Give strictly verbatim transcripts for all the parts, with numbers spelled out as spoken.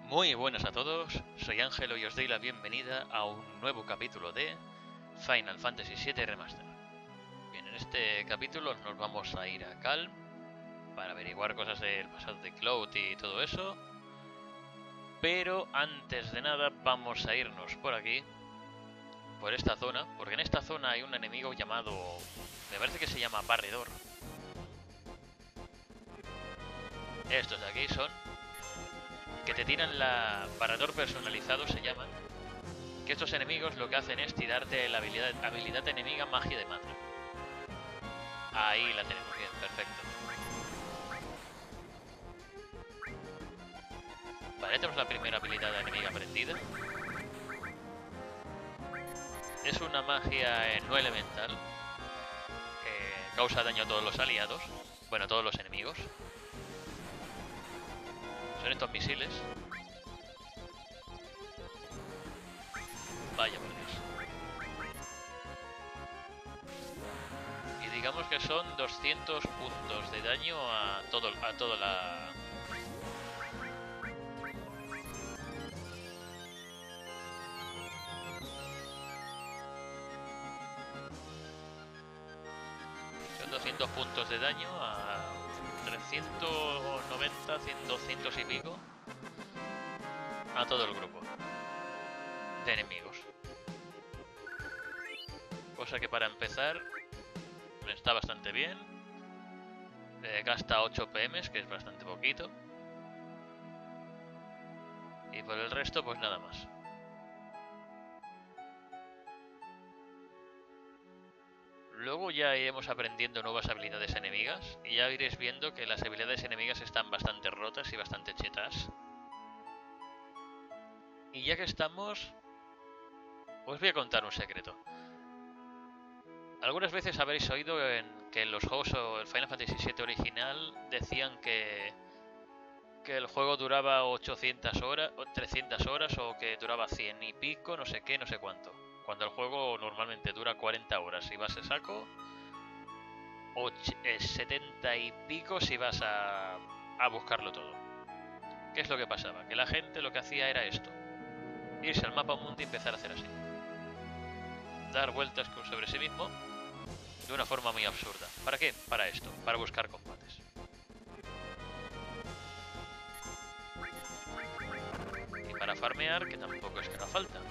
Muy buenas a todos, soy Ángelo y os doy la bienvenida a un nuevo capítulo de Final Fantasy siete Remaster. Bien, en este capítulo nos vamos a ir a Calm para averiguar cosas del pasado de Cloud y todo eso. Pero antes de nada vamos a irnos por aquí, por esta zona, porque en esta zona hay un enemigo llamado... me parece que se llama Barredor. Estos de aquí son... que te tiran la... barredor personalizado se llaman. Que estos enemigos lo que hacen es tirarte la habilidad, habilidad enemiga magia de mantra. Ahí la tenemos, bien, perfecto. Vale, tenemos la primera habilidad enemiga aprendida. Es una magia no elemental que causa daño a todos los aliados, bueno, a todos los enemigos. Son estos misiles. Vaya por Dios. Y digamos que son doscientos puntos de daño a todo, a toda la... Son doscientos puntos de daño a trescientos noventa, cien, doscientos y pico a todo el grupo de enemigos. Cosa que para empezar está bastante bien. Eh, gasta ocho P Ms, que es bastante poquito. Y por el resto, pues nada más. Luego ya iremos aprendiendo nuevas habilidades enemigas y ya iréis viendo que las habilidades enemigas están bastante rotas y bastante chetas. Y ya que estamos, os voy a contar un secreto. Algunas veces habréis oído en que en los juegos o el Final Fantasy siete original decían que, que el juego duraba ochocientas horas, o trescientas horas o que duraba cien y pico, no sé qué, no sé cuánto. Cuando el juego normalmente dura cuarenta horas si vas a saco, o setenta y pico si vas a, a buscarlo todo. ¿Qué es lo que pasaba? Que la gente lo que hacía era esto: irse al mapa mundi y empezar a hacer así. Dar vueltas sobre sí mismo de una forma muy absurda. ¿Para qué? Para esto, para buscar combates. Y para farmear, que tampoco es que no falta.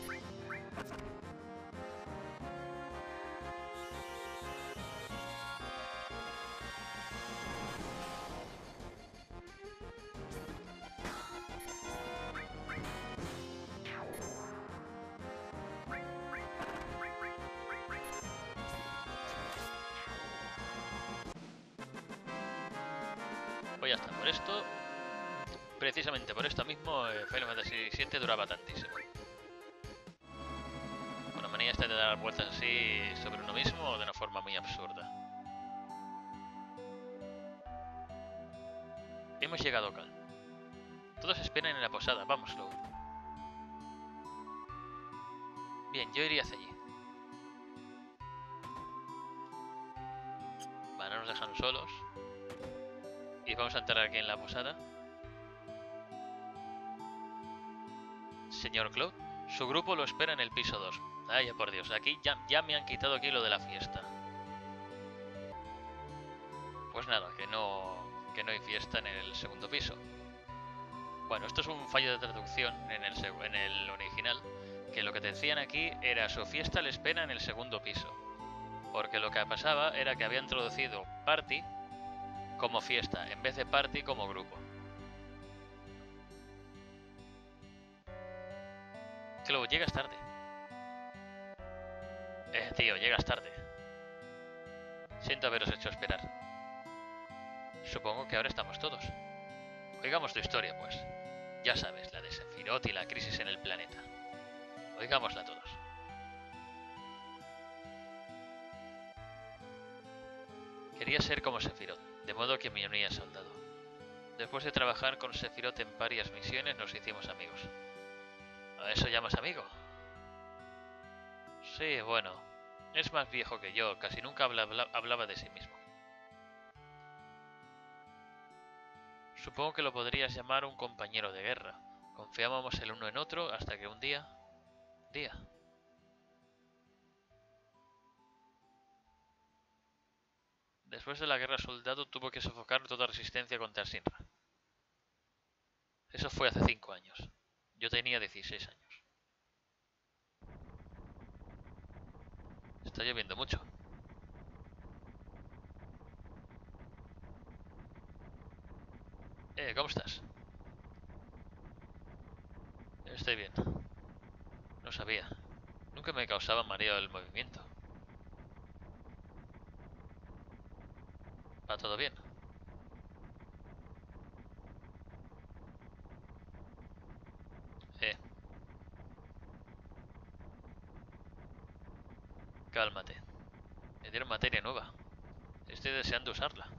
Pues ya está, por esto, precisamente por esto mismo, eh, Final Fantasy siete duraba tantísimo. Con la manía esta de dar vueltas así sobre uno mismo de una forma muy absurda. Hemos llegado acá. Todos esperan en la posada, vámoslo. Bien, yo iría hacia allí. Vale, no nos dejan solos. Y vamos a entrar aquí en la posada. Señor Cloud, su grupo lo espera en el piso dos. Ay, por Dios, aquí ya, ya me han quitado aquí lo de la fiesta. Pues nada, que no, que no hay fiesta en el segundo piso. Bueno, esto es un fallo de traducción en el, en el original. Que lo que te decían aquí era: su fiesta le espera en el segundo piso. Porque lo que pasaba era que había introducido party como fiesta, en vez de party como grupo. Cloud, llegas tarde. Eh, tío, llegas tarde. Siento haberos hecho esperar. Supongo que ahora estamos todos. Oigamos tu historia, pues. Ya sabes, la de Sephiroth y la crisis en el planeta. Oigámosla todos. Quería ser como Sephiroth, de modo que me uní a soldado. Después de trabajar con Sephiroth en varias misiones, nos hicimos amigos. ¿A eso llamas amigo? Sí, bueno. Es más viejo que yo, casi nunca habla, habla, hablaba de sí mismo. Supongo que lo podrías llamar un compañero de guerra, Confiábamos el uno en otro hasta que un día... Día... Después de la guerra, Soldado tuvo que sofocar toda resistencia contra el Sinra. Eso fue hace cinco años. Yo tenía dieciséis años. Está lloviendo mucho. Eh, ¿cómo estás? Estoy bien. No sabía. Nunca me causaba mareo el movimiento. ¿Va todo bien? Eh, cálmate. Me dieron materia nueva. Estoy deseando usarla.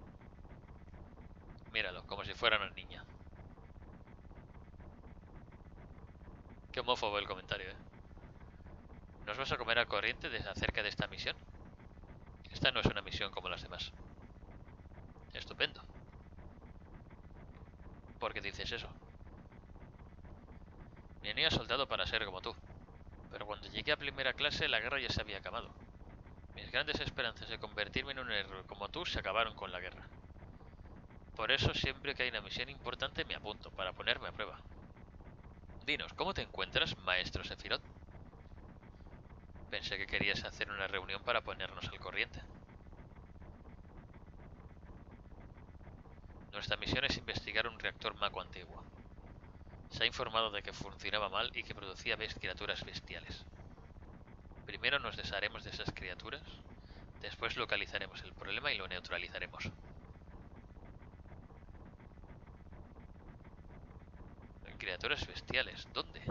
Míralo, como si fuera una niña. Qué homófobo el comentario, ¿eh? ¿Nos vas a comer al corriente de acerca de esta misión? Esta no es una misión como las demás. Estupendo. ¿Por qué dices eso? Venía soldado para ser como tú. Pero cuando llegué a primera clase la guerra ya se había acabado. Mis grandes esperanzas de convertirme en un héroe como tú se acabaron con la guerra. Por eso siempre que hay una misión importante me apunto, para ponerme a prueba. Dinos, ¿cómo te encuentras, maestro Sephiroth? Pensé que querías hacer una reunión para ponernos al corriente. Nuestra misión es investigar un reactor Mako antiguo. Se ha informado de que funcionaba mal y que producía criaturas bestiales. Primero nos desharemos de esas criaturas, después localizaremos el problema y lo neutralizaremos. Criaturas bestiales, ¿dónde?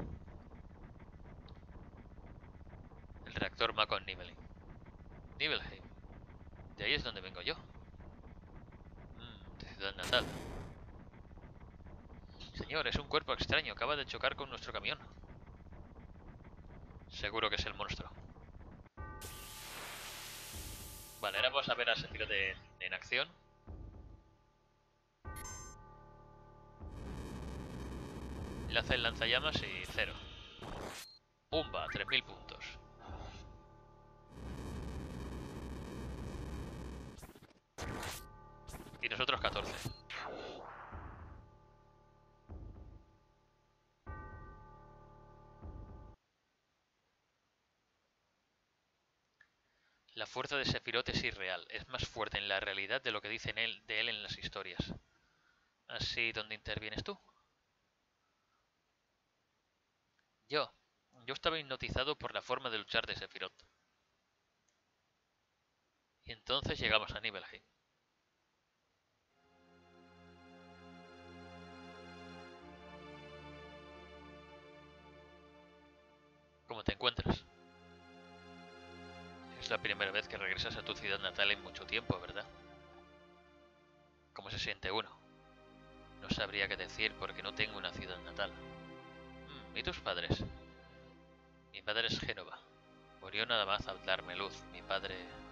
El reactor Mako en Nibelheim. Nibelheim. De ahí es donde vengo yo. Mmm, de ciudad natal. Señor, es un cuerpo extraño, acaba de chocar con nuestro camión. Seguro que es el monstruo. Vale, ahora vamos a ver a Sephiroth en, en acción. Le hace el lanzallamas y cero. Pumba, tres mil puntos. Y nosotros catorce. La fuerza de Sephiroth es irreal, es más fuerte en la realidad de lo que dicen él, de él en las historias. Así, ¿dónde intervienes tú? Yo. Yo estaba hipnotizado por la forma de luchar de Sephiroth. Y entonces llegamos a Nibelheim. ¿Cómo te encuentras? Es la primera vez que regresas a tu ciudad natal en mucho tiempo, ¿verdad? ¿Cómo se siente uno? No sabría qué decir porque no tengo una ciudad natal. ¿Y tus padres? Mi padre es Génova. Murió nada más al darme luz. Mi padre...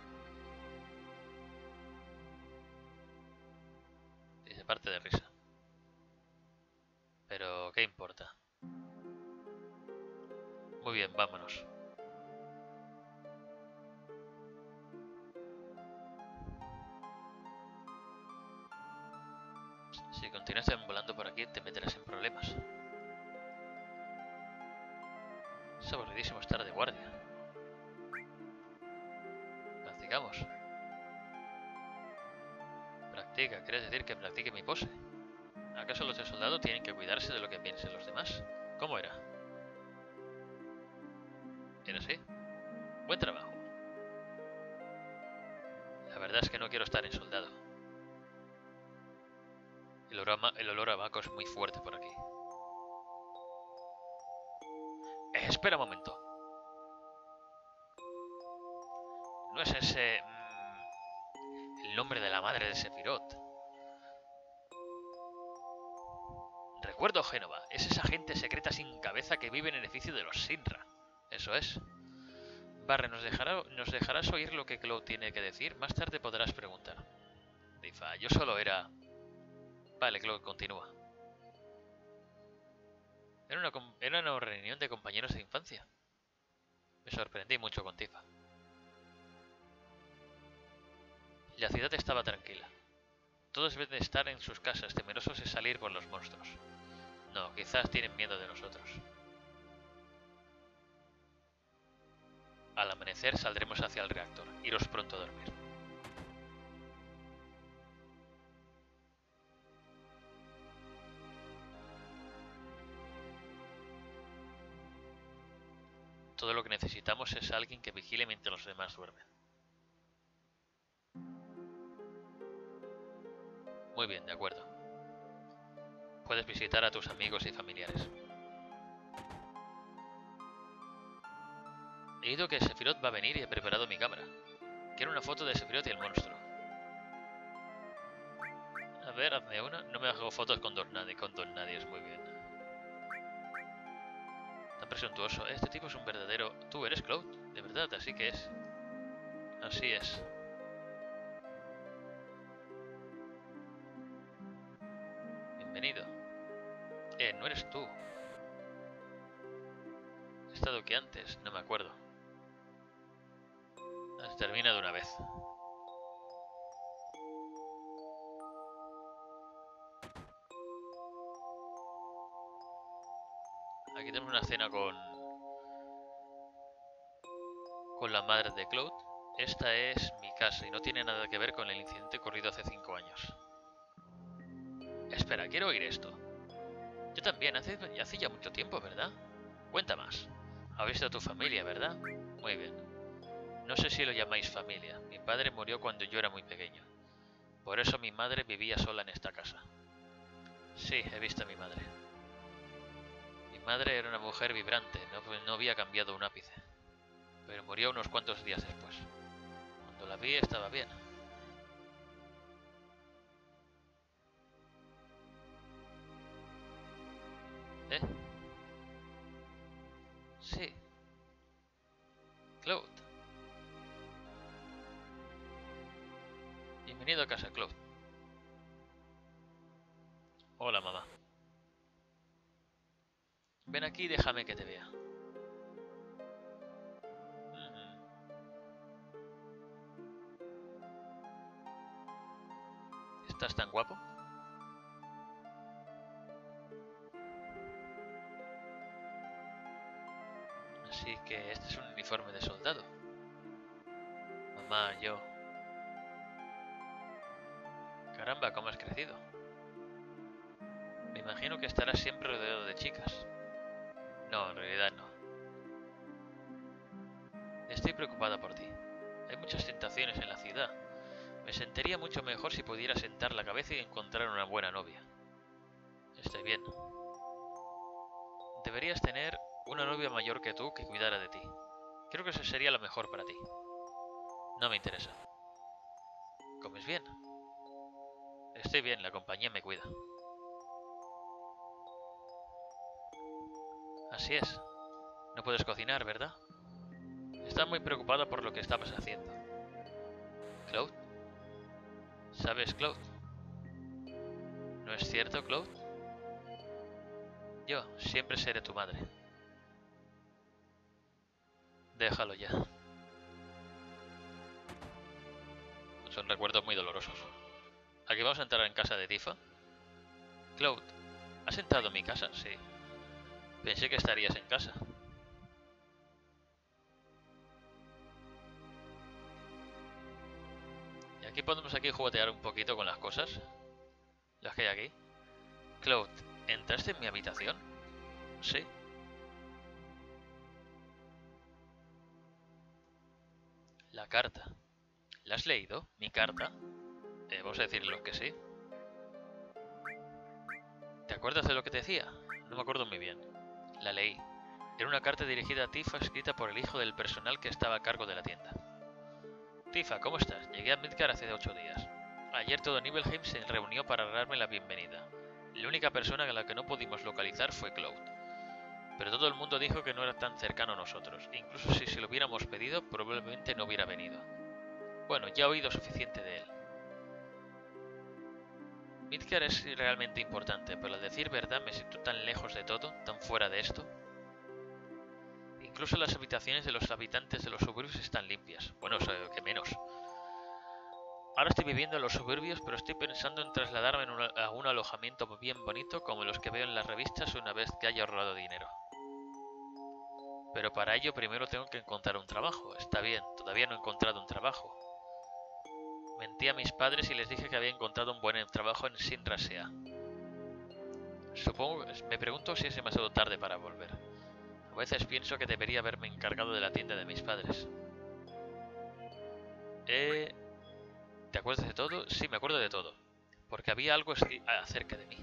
Dice parte de risa. Pero, ¿qué importa? Muy bien, vámonos. Si continúas volando por aquí, te meterás en problemas. Es aburridísimo estar de guardia. Practicamos. Practica, ¿quieres decir que practique mi pose? ¿Acaso los de soldado tienen que cuidarse de lo que piensen los demás? ¿Cómo era? ¿Era así? Buen trabajo. La verdad es que no quiero estar en soldado. El olor a, el olor a Mako es muy fuerte por aquí. Eh, espera un momento. ¿No es ese... Mmm, el nombre de la madre de Sephiroth? Recuerdo Génova. Es esa gente secreta sin cabeza que vive en el edificio de los Sinra. Eso es. Barre, ¿nos, dejará, ¿nos dejarás oír lo que Cloud tiene que decir? Más tarde podrás preguntar. Difa, yo solo era... Vale, Cloud, continúa. Era una, com- era una reunión de compañeros de infancia. Me sorprendí mucho con Tifa. La ciudad estaba tranquila. Todos deben de estar en sus casas, temerosos de salir por los monstruos. No, quizás tienen miedo de nosotros. Al amanecer saldremos hacia el reactor. Iros pronto a dormir. Todo lo que necesitamos es alguien que vigile mientras los demás duermen. Muy bien, de acuerdo. Puedes visitar a tus amigos y familiares. He oído que Sephiroth va a venir y he preparado mi cámara. Quiero una foto de Sephiroth y el monstruo. A ver, hazme una. No me hago fotos con dos nadie, con dos nadies, muy bien. Tan presuntuoso. Este tipo es un verdadero... Tú eres Cloud, de verdad, así que es. Así es. Bienvenido. Eh, no eres tú. He estado aquí antes, no me acuerdo. Termina de una vez. Aquí tenemos una escena con... con la madre de Cloud. Esta es mi casa y no tiene nada que ver con el incidente ocurrido hace cinco años. Espera, quiero oír esto. Yo también, hace, hace ya mucho tiempo, ¿verdad? Cuenta más. Has visto a tu familia, ¿verdad? Muy bien. No sé si lo llamáis familia. Mi padre murió cuando yo era muy pequeño. Por eso mi madre vivía sola en esta casa. Sí, he visto a mi madre. Mi madre era una mujer vibrante, no, no había cambiado un ápice. Pero murió unos cuantos días después. Cuando la vi estaba bien. ¿Eh? Sí. Cloud. Bienvenido a casa, Cloud. Hola, mamá. Ven aquí y déjame que te vea. Mm. ¿Estás tan guapo? Así que este es un uniforme de soldado. Mamá, yo... Caramba, ¿cómo has crecido? Me imagino que estarás siempre rodeado de chicas. No, en realidad no. Estoy preocupada por ti. Hay muchas tentaciones en la ciudad. Me sentiría mucho mejor si pudiera sentar la cabeza y encontrar una buena novia. Estoy bien. Deberías tener una novia mayor que tú que cuidara de ti. Creo que eso sería lo mejor para ti. No me interesa. ¿Comes bien? Estoy bien, la compañía me cuida. Así es. No puedes cocinar, ¿verdad? Estaba muy preocupada por lo que estabas haciendo. ¿Cloud? ¿Sabes, Cloud? ¿No es cierto, Cloud? Yo siempre seré tu madre. Déjalo ya. Son recuerdos muy dolorosos. ¿Aquí vamos a entrar en casa de Tifa? Cloud, ¿has entrado en mi casa? Sí. Pensé que estarías en casa. Y aquí podemos aquí juguetear un poquito con las cosas. Las que hay aquí. Cloud, ¿entraste en mi habitación? Sí. La carta. ¿La has leído? ¿Mi carta? Eh, vamos a decirle que sí. ¿Te acuerdas de lo que te decía? No me acuerdo muy bien. La leí. Era una carta dirigida a Tifa escrita por el hijo del personal que estaba a cargo de la tienda. Tifa, ¿cómo estás? Llegué a Midgar hace ocho días. Ayer todo Nibelheim se reunió para darme la bienvenida. La única persona a la que no pudimos localizar fue Cloud. Pero todo el mundo dijo que no era tan cercano a nosotros. E incluso si se lo hubiéramos pedido, probablemente no hubiera venido. Bueno, ya he oído suficiente de él. Midgar es realmente importante, pero al decir verdad me siento tan lejos de todo, tan fuera de esto. Incluso las habitaciones de los habitantes de los suburbios están limpias. Bueno, o sea, que menos. Ahora estoy viviendo en los suburbios, pero estoy pensando en trasladarme en una, a un alojamiento bien bonito como los que veo en las revistas una vez que haya ahorrado dinero. Pero para ello primero tengo que encontrar un trabajo. Está bien, todavía no he encontrado un trabajo. Mentí a mis padres y les dije que había encontrado un buen trabajo en Sintra S A Supongo, me pregunto si es demasiado tarde para volver. A veces pienso que debería haberme encargado de la tienda de mis padres. Eh... ¿Te acuerdas de todo? Sí, me acuerdo de todo. Porque había algo acerca de mí.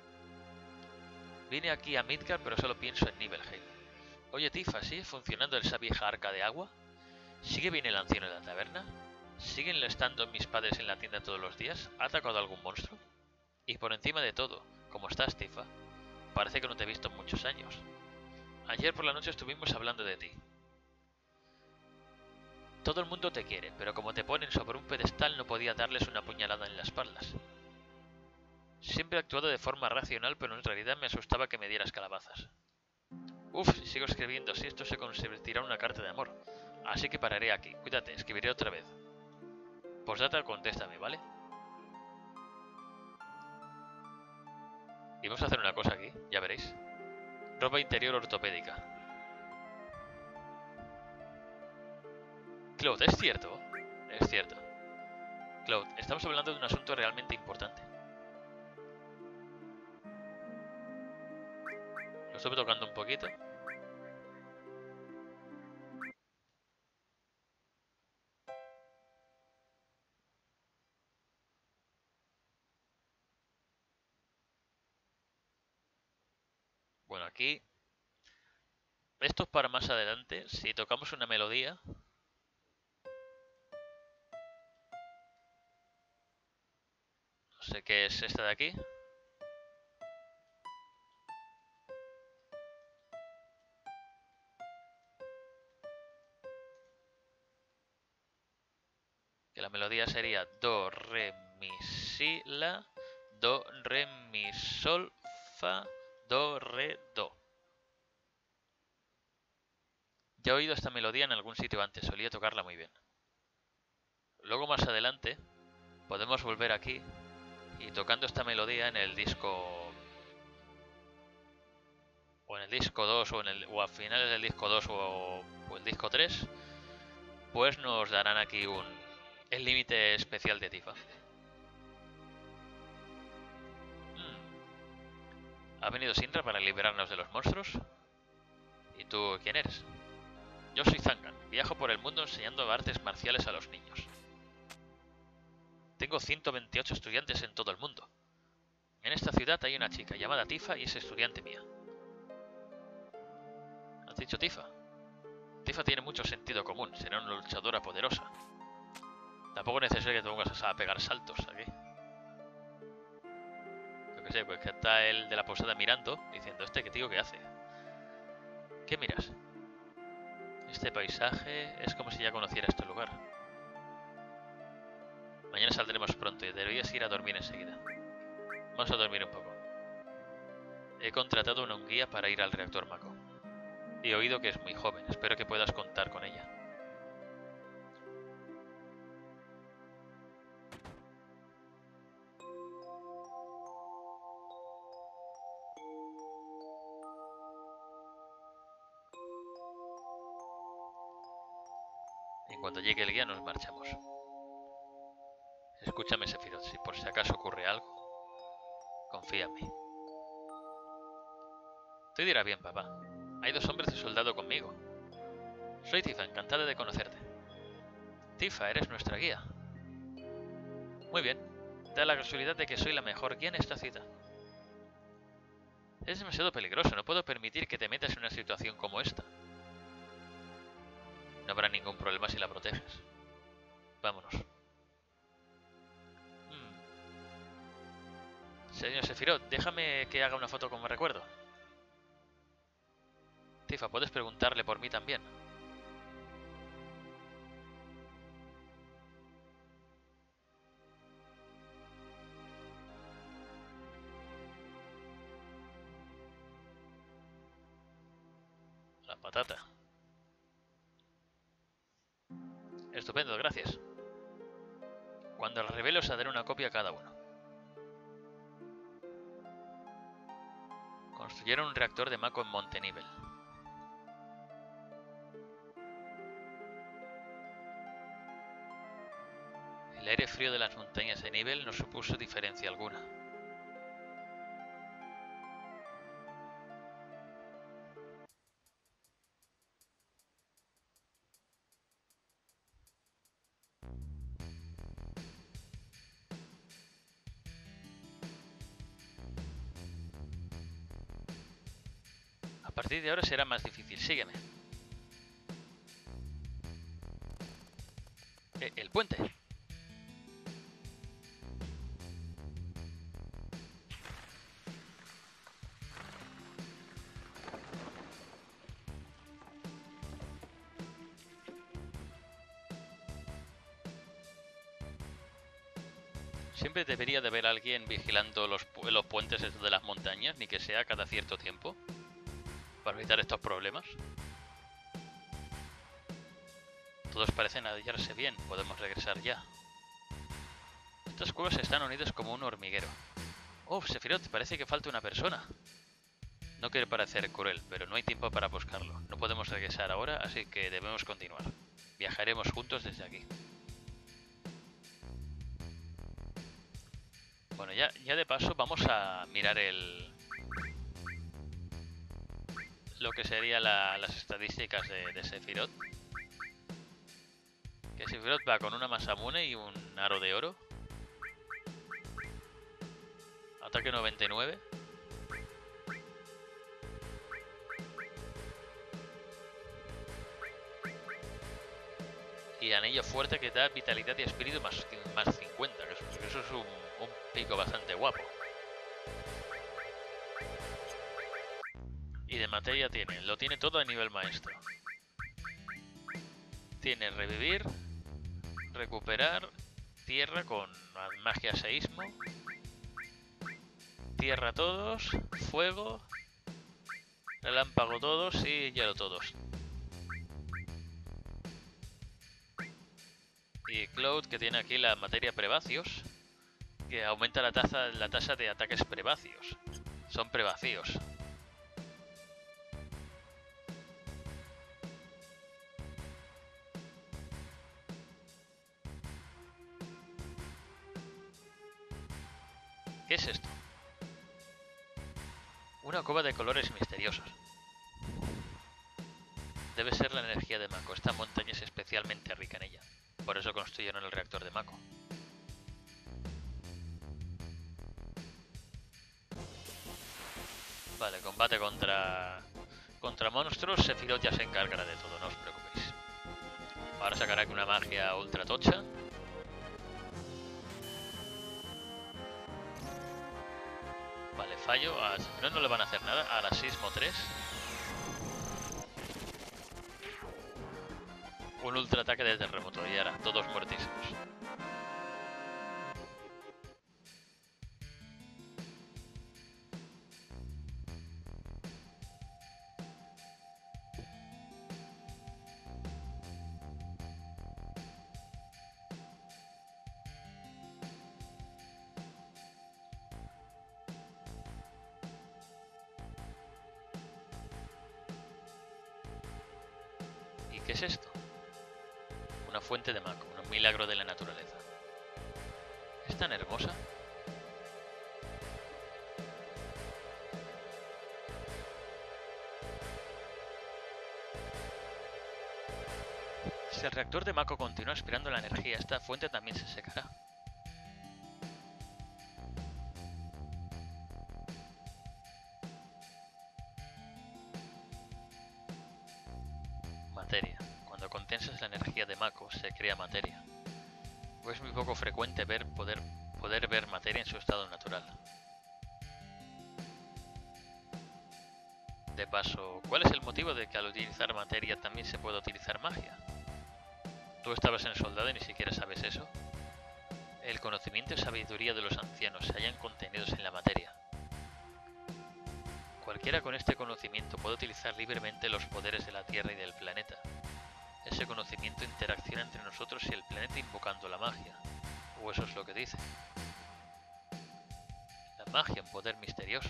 Vine aquí a Midgar, pero solo pienso en Nibelheim. Oye, Tifa, ¿sigue funcionando esa vieja arca de agua? ¿Sigue bien el anciano en la taberna? ¿Siguen estando mis padres en la tienda todos los días? ¿Ha atacado algún monstruo? Y por encima de todo, ¿cómo estás, Tifa? Parece que no te he visto en muchos años. Ayer por la noche estuvimos hablando de ti. Todo el mundo te quiere, pero como te ponen sobre un pedestal no podía darles una puñalada en las espaldas. Siempre he actuado de forma racional, pero en realidad me asustaba que me dieras calabazas. Uf, si sigo escribiendo así esto se convertirá en una carta de amor. Así que pararé aquí. Cuídate, escribiré otra vez. Postdata, contéstame, ¿vale? Y vamos a hacer una cosa aquí, ya veréis. Ropa interior ortopédica. Cloud, ¿es cierto? Es cierto. Cloud, estamos hablando de un asunto realmente importante. Lo estoy tocando un poquito. Bueno, aquí... Esto es para más adelante. Si tocamos una melodía... No sé qué es esta de aquí. Que la melodía sería do, re, mi, si, la, do, re, mi, sol, fa, do, re, do. Ya he oído esta melodía en algún sitio antes, solía tocarla muy bien. Luego más adelante podemos volver aquí y tocando esta melodía en el disco... O en el disco dos o, en el, o a finales del disco dos o, o el disco tres, pues nos darán aquí un el límite especial de Tifa. Hmm. ¿Ha venido Sintra para liberarnos de los monstruos? ¿Y tú quién eres? Yo soy Zangan, viajo por el mundo enseñando artes marciales a los niños. Tengo ciento veintiocho estudiantes en todo el mundo. En esta ciudad hay una chica llamada Tifa y es estudiante mía. ¿Has dicho Tifa? Tifa tiene mucho sentido común, será una luchadora poderosa. Tampoco es necesario que te pongas a pegar saltos aquí. Yo que sé, pues que está el de la posada mirando, diciendo, ¿este qué tío qué hace? ¿Qué miras? Este paisaje es como si ya conociera este lugar. Mañana saldremos pronto y deberías ir a dormir enseguida. Vamos a dormir un poco. He contratado a un guía para ir al reactor Mako. Y he oído que es muy joven, espero que puedas contar con ella. En cuanto llegue el guía nos marchamos. Escúchame, Sephiroth, si por si acaso ocurre algo, confía en mí. Todo irá bien, papá. Hay dos hombres de soldado conmigo. Soy Tifa, encantada de conocerte. Tifa, eres nuestra guía. Muy bien. Da la casualidad de que soy la mejor guía en esta ciudad. Es demasiado peligroso, no puedo permitir que te metas en una situación como esta. No habrá ningún problema si la proteges. Vámonos. Hmm. Señor Sephiroth, déjame que haga una foto como recuerdo. Tifa, puedes preguntarle por mí también. La patata. Estupendo, gracias. Cuando la revele os daré una copia a cada uno. Construyeron un reactor de Mako en Monte Nivel. El aire frío de las montañas de Nivel no supuso diferencia alguna. A partir de ahora será más difícil. Sígueme. Eh, el puente. Siempre debería de haber alguien vigilando los, pu los puentes de las montañas, ni que sea cada cierto tiempo, para evitar estos problemas. Todos parecen hallarse bien, podemos regresar ya. Estas cuevas están unidas como un hormiguero. Oh, Sephiroth, parece que falta una persona. No quiero parecer cruel, pero no hay tiempo para buscarlo. No podemos regresar ahora, así que debemos continuar. Viajaremos juntos desde aquí. Bueno, ya, ya de paso vamos a mirar el... lo que sería la, las estadísticas de, de Sephiroth. Que Sephiroth va con una Masamune y un aro de oro. Ataque noventa y nueve. Y anillo fuerte que da vitalidad y espíritu más, más cincuenta. Que eso, que eso es un, un pico bastante guapo. Y de materia tiene, lo tiene todo a nivel maestro. Tiene revivir, recuperar, tierra con magia seísmo, tierra todos, fuego, relámpago todos y hielo todos. Y Cloud, que tiene aquí la materia prevacios, que aumenta la tasa, la tasa de ataques prevacios. Son prevacíos. ¿Qué es esto? Una cueva de colores misteriosos. Debe ser la energía de Mako. Esta montaña es especialmente rica en ella. Por eso construyeron el reactor de Mako. Vale, combate contra contra monstruos. Sephiroth ya se encargará de todo, no os preocupéis. Ahora sacará aquí una magia ultra tocha. Vale, fallo. A no, no le van a hacer nada. A la Sismo tres. Un ultra ataque de terremoto y ahora todos muertísimos. ¿Y qué es esto? Una fuente de Mako, un milagro de la naturaleza. ¿Es tan hermosa? Si el reactor de Mako continúa aspirando la energía, esta fuente también se secará. Materia. Cuando condensas la energía de Mako, se crea materia. Pues es muy poco frecuente ver poder, poder ver materia en su estado natural. De paso, ¿cuál es el motivo de que al utilizar materia también se pueda utilizar magia? Tú estabas en el soldado y ni siquiera sabes eso. El conocimiento y sabiduría de los ancianos se hallan contenidos en la materia. Cualquiera con este conocimiento puede utilizar libremente los poderes de la Tierra y del planeta. Ese conocimiento interacciona entre nosotros y el planeta invocando la magia. O eso es lo que dice. La magia, un poder misterioso.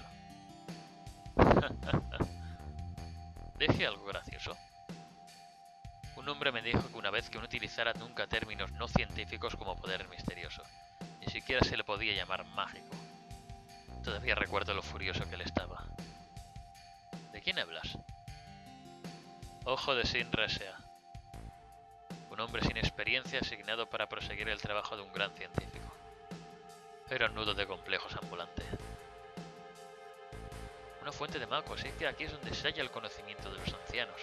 Dije algo gracioso. Un hombre me dijo que una vez que no utilizara nunca términos no científicos como poder misterioso. Ni siquiera se le podía llamar mágico. Todavía recuerdo lo furioso que él estaba. ¿De quién hablas? Ojo de Sinra S A Un hombre sin experiencia asignado para proseguir el trabajo de un gran científico. Era un nudo de complejos ambulante. Una fuente de Mako, así que aquí es donde se halla el conocimiento de los ancianos.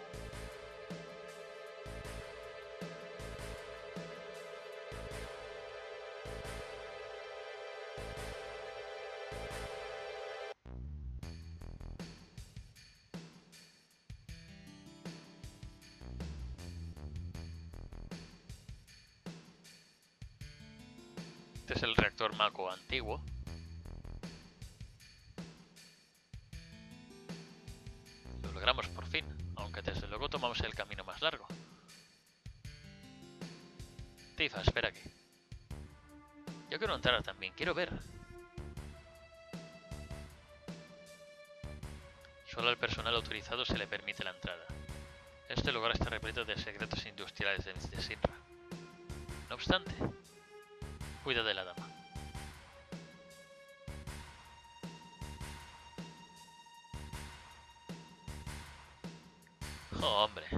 Este es el reactor Mako antiguo. Lo logramos por fin, aunque desde luego tomamos el camino más largo. Tifa, espera aquí. Yo quiero entrar también, quiero ver. Solo al personal autorizado se le permite la entrada. Este lugar está repleto de secretos industriales de Sinra. No obstante, cuida de la dama. Oh, hombre.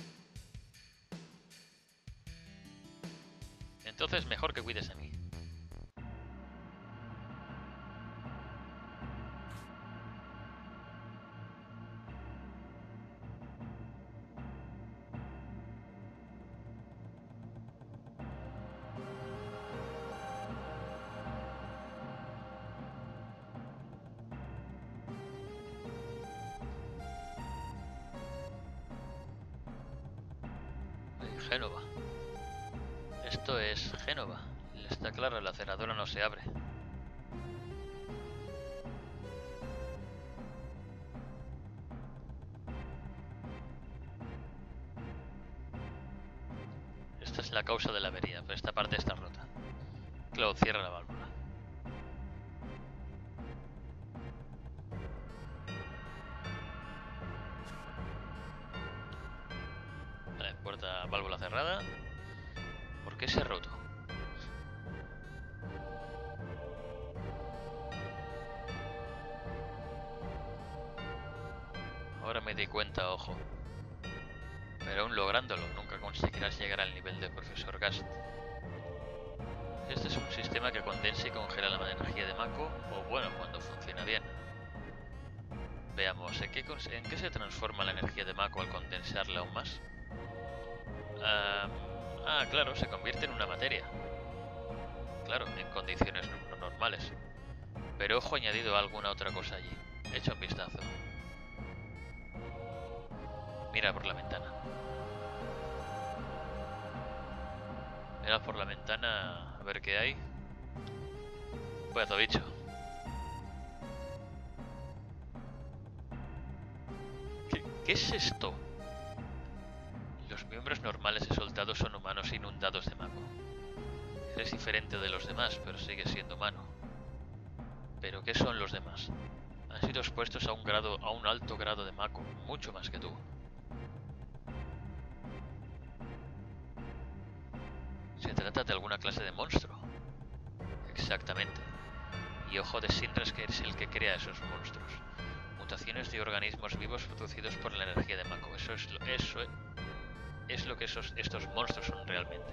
Entonces mejor que cuides de mí. Génova. Esto es Génova. Está claro, la cerradura no se abre. Esta es la causa de la avería, pero esta parte está rota. Claro, cierra la válvula. Vale, puerta, válvula cerrada. ¿Por qué se ha roto? Ahora me di cuenta, ojo. Pero aún lográndolo, nunca conseguirás llegar al nivel del profesor Gast. Este es un sistema que condensa y congela la energía de Mako, o bueno, cuando funciona bien. Veamos, ¿en qué, ¿en qué se transforma la energía de Mako al condensarla aún más? Uh, ah, claro, se convierte en una materia. Claro, en condiciones no normales. Pero ojo, añadido alguna otra cosa allí. Echa un vistazo. Mira por la ventana. Mira por la ventana a ver qué hay. Un pedazo de bicho. ¿Qué, ¿Qué es esto? Los miembros normales de soldados son humanos inundados de Mako. Es diferente de los demás, pero sigue siendo humano. ¿Pero qué son los demás? Han sido expuestos a un grado, a un alto grado de Mako, mucho más que tú. Se trata de alguna clase de monstruo. Exactamente. Y ojo de Sinra es que es el que crea esos monstruos. Mutaciones de organismos vivos producidos por la energía de Mako. Eso es lo, eso es lo que esos, estos monstruos son realmente.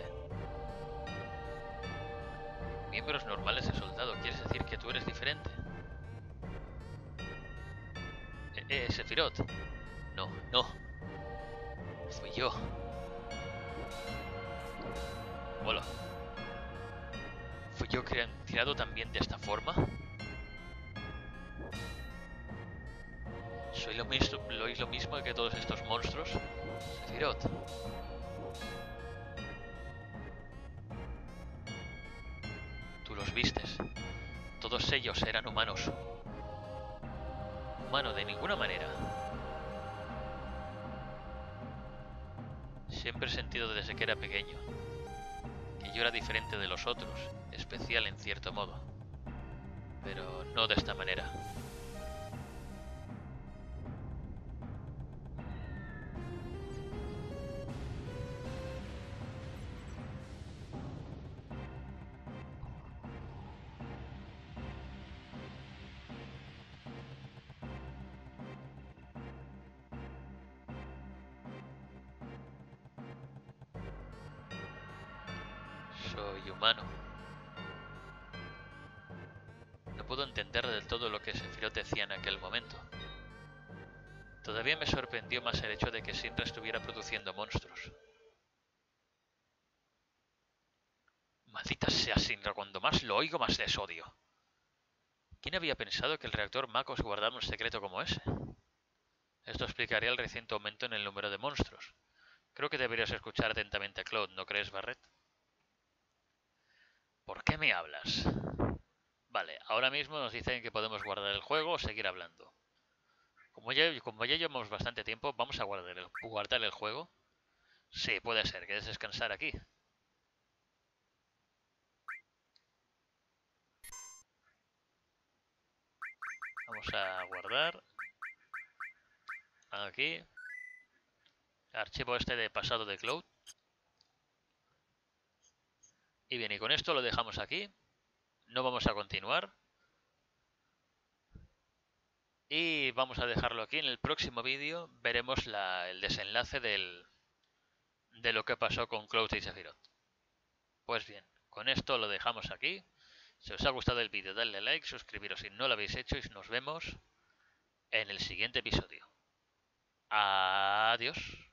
Miembros normales de soldado. ¿Quieres decir que tú eres diferente? Eh, eh, Sephiroth. No, no. Fui yo. Hola. ¿Fui yo creado también de esta forma? ¿Soy lo mismo, soy lo mismo que todos estos monstruos? Sephiroth. Tú los vistes. Todos ellos eran humanos. humano de ninguna manera. Siempre he sentido desde que era pequeño que yo era diferente de los otros, especial en cierto modo, pero no de esta manera. Soy humano. No puedo entender del todo lo que Sephiroth decía en aquel momento. Todavía me sorprendió más el hecho de que Shinra estuviera produciendo monstruos. Maldita sea Shinra, cuando más lo oigo más les odio. ¿Quién había pensado que el reactor Macos guardaba un secreto como ese? Esto explicaría el reciente aumento en el número de monstruos. Creo que deberías escuchar atentamente a Cloud, ¿no crees, Barret? ¿Por qué me hablas? Vale, ahora mismo nos dicen que podemos guardar el juego o seguir hablando. Como ya, como ya llevamos bastante tiempo, ¿vamos a guardar el, guardar el juego? Sí, puede ser. ¿Quieres descansar aquí? Vamos a guardar. Aquí. Archivo este de pasado de Cloud. Y bien, y con esto lo dejamos aquí. No vamos a continuar. Y vamos a dejarlo aquí. En el próximo vídeo veremos la, el desenlace del, de lo que pasó con Cloud y Sephiroth. Pues bien, con esto lo dejamos aquí. Si os ha gustado el vídeo, dadle like, suscribiros si no lo habéis hecho y nos vemos en el siguiente episodio. Adiós.